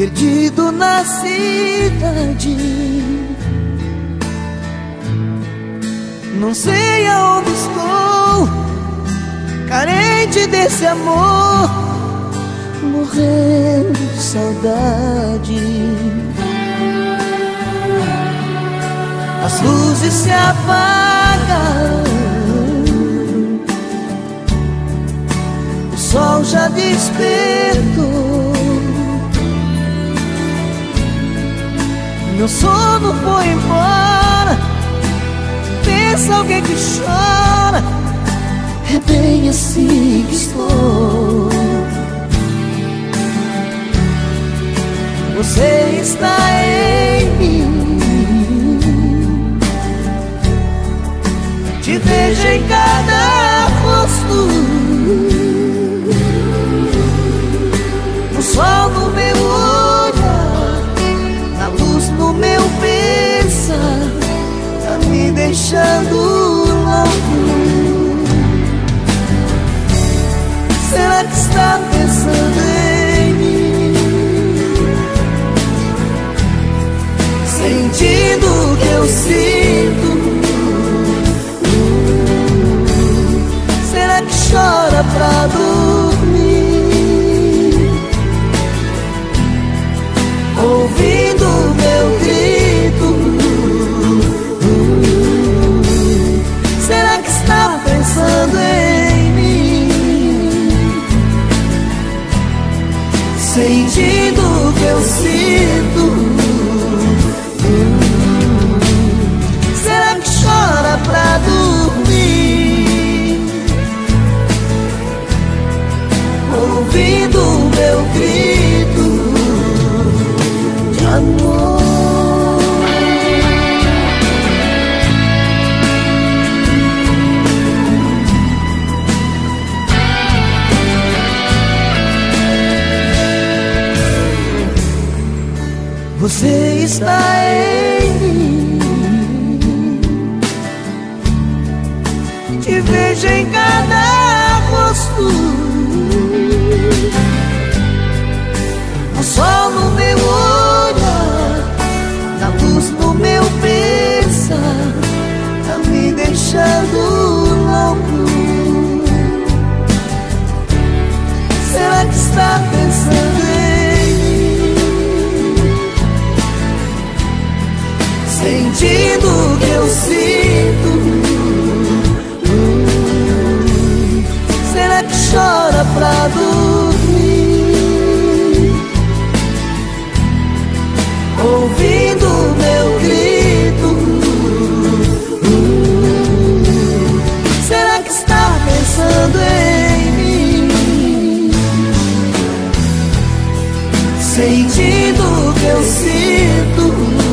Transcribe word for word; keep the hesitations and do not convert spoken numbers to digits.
perdido na cidade. Não sei aonde estou, carente desse amor, morrendo de saudade. As luzes se apagam, o sol já despertou. Meu sono foi embora, pensa alguém que chora, é bem assim que estou. Você está em mim, te vejo em cada rosto, o sol no meu olhar, a luz no meu pensar, tá me deixando louco. Será que está pensando em mim, sentindo o que eu sinto? Será que chora pra dormir, ouvindo o meu grito? Será que está pensando em mim, sentindo o que eu sinto? Será que chora pra dormir, ouvindo o meu grito de amor? Você está em mim, te vejo em cada rosto, o sol no meu olhar, a luz no meu pensar, tá me deixando louco. Será que está pensando em mim, sentindo o que eu sinto? Será que chora pra dormir, ouvindo o meu grito? Será que está pensando em mim, sentindo o que eu sinto?